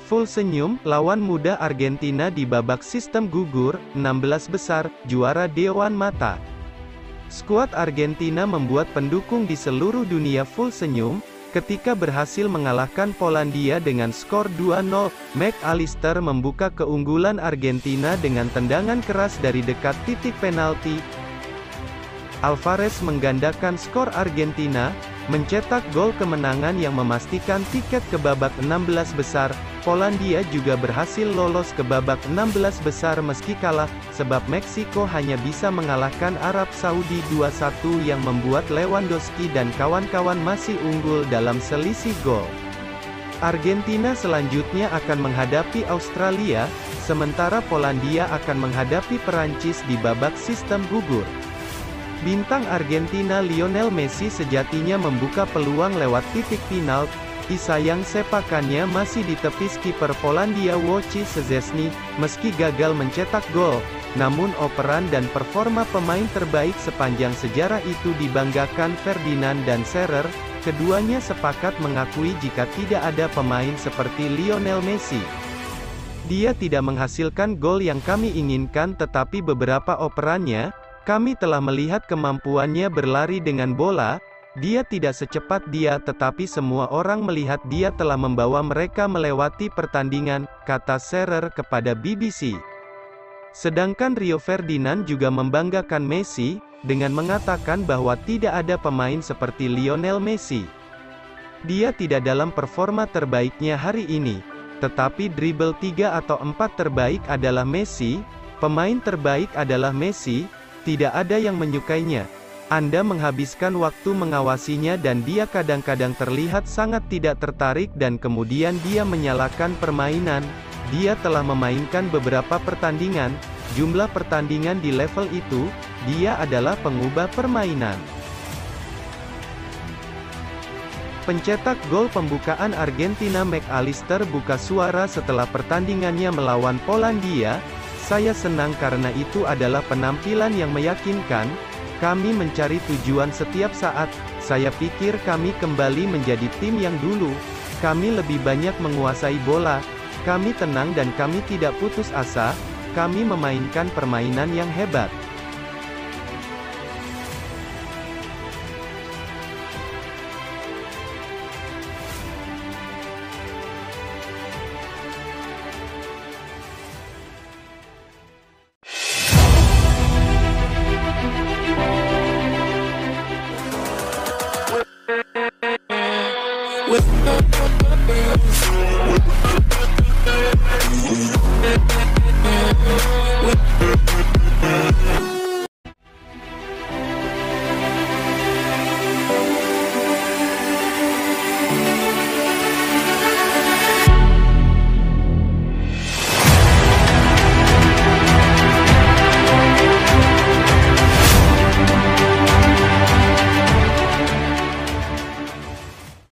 Full senyum, lawan muda Argentina di babak sistem gugur, 16 besar, juara Dewan Mata. Skuad Argentina membuat pendukung di seluruh dunia full senyum, ketika berhasil mengalahkan Polandia dengan skor 2-0, McAllister membuka keunggulan Argentina dengan tendangan keras dari dekat titik penalti. Alvarez menggandakan skor Argentina, mencetak gol kemenangan yang memastikan tiket ke babak 16 besar. Polandia juga berhasil lolos ke babak 16 besar meski kalah, sebab Meksiko hanya bisa mengalahkan Arab Saudi 2-1 yang membuat Lewandowski dan kawan-kawan masih unggul dalam selisih gol. Argentina selanjutnya akan menghadapi Australia, sementara Polandia akan menghadapi Perancis di babak sistem gugur. Bintang Argentina Lionel Messi sejatinya membuka peluang lewat titik penalti, sayang sepakannya masih ditepis kiper Polandia Wojciech Szczesny, meski gagal mencetak gol. Namun operan dan performa pemain terbaik sepanjang sejarah itu dibanggakan Ferdinand dan Shearer, keduanya sepakat mengakui jika tidak ada pemain seperti Lionel Messi. Dia tidak menghasilkan gol yang kami inginkan, tetapi beberapa operannya, kami telah melihat kemampuannya berlari dengan bola. Dia tidak secepat dia, tetapi semua orang melihat dia telah membawa mereka melewati pertandingan, kata Shearer kepada BBC. Sedangkan Rio Ferdinand juga membanggakan Messi, dengan mengatakan bahwa tidak ada pemain seperti Lionel Messi. Dia tidak dalam performa terbaiknya hari ini, tetapi dribble 3 atau 4 terbaik adalah Messi, pemain terbaik adalah Messi, tidak ada yang menyukainya. Anda menghabiskan waktu mengawasinya dan dia kadang-kadang terlihat sangat tidak tertarik dan kemudian dia menyalahkan permainan. Dia telah memainkan beberapa pertandingan, jumlah pertandingan di level itu, dia adalah pengubah permainan. Pencetak gol pembukaan Argentina McAllister buka suara setelah pertandingannya melawan Polandia. Saya senang karena itu adalah penampilan yang meyakinkan. Kami mencari tujuan setiap saat. Saya pikir kami kembali menjadi tim yang dulu. Kami lebih banyak menguasai bola. Kami tenang dan kami tidak putus asa. Kami memainkan permainan yang hebat. With